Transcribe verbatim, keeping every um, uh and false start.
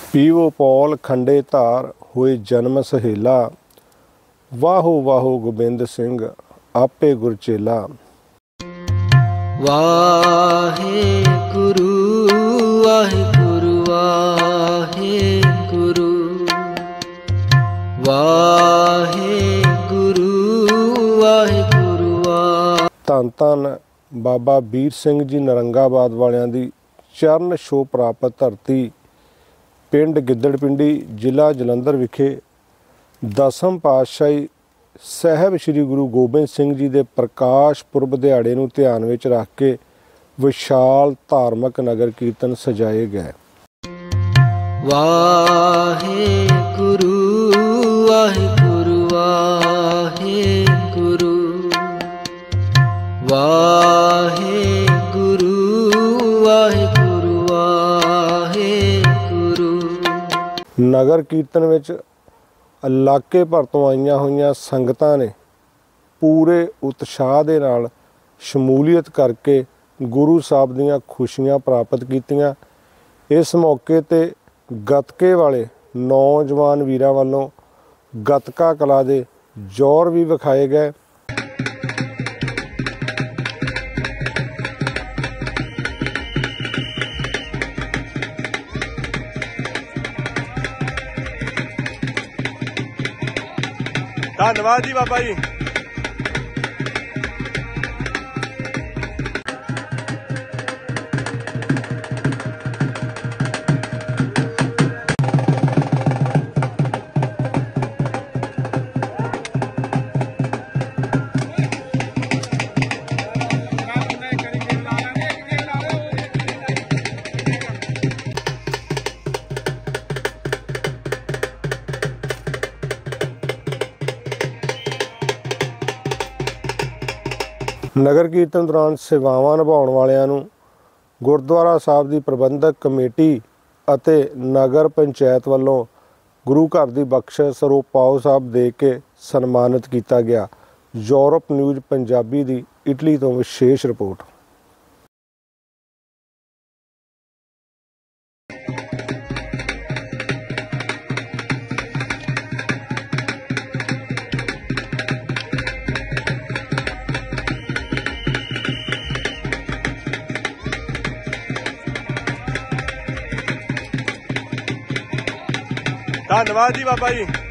पीवो पौल खंडे धार होए जन्म सहेला, वाहो वाहो गोबिंद सिंह आपे गुरचेला। वाहे गुरु वाहे गुरु वाहे गुरु वाहे गुरु वाहे गुरु वाहे। धन धन बाबा बीर सिंह जी नरंगाबाद वालियां दी चरण छो प्राप्त धरती पिंड गिद्दड़पिंडी जिला जलंधर विखे दसम पातशाही साहब श्री गुरु गोबिंद सिंह जी के प्रकाश पुरब दिहाड़े नूं ध्यान विच रख के विशाल धार्मिक नगर कीर्तन सजाए गए। वाहे गुरु वाहे गुरु वाहे गुरु वाहे गुरु वाहे गुरु वाहे गुरु। नगर कीर्तन विच इलाके भर तो आईयां होईयां संगतां ने पूरे उत्साह दे नाल शमूलीयत करके गुरु साहब दीयां खुशियां प्राप्त कीतियां। इस मौके ते गतके वाले नौजवान वीरां वालों गतका कला दे जोर भी विखाए गए। धन्यवाद जी बाबा जी। नगर कीर्तन दौरान सेवावां निभाउण वालियां नूं गुरुद्वारा साहब की प्रबंधक कमेटी अते नगर पंचायत वालों गुरु घर की बख्शिश स्वरूप पाओ साहब दे के सन्मानित किया गया। यूरोप न्यूज़ पंजाबी की इटली तो विशेष रिपोर्ट। धन्यवाद जी बाबा जी।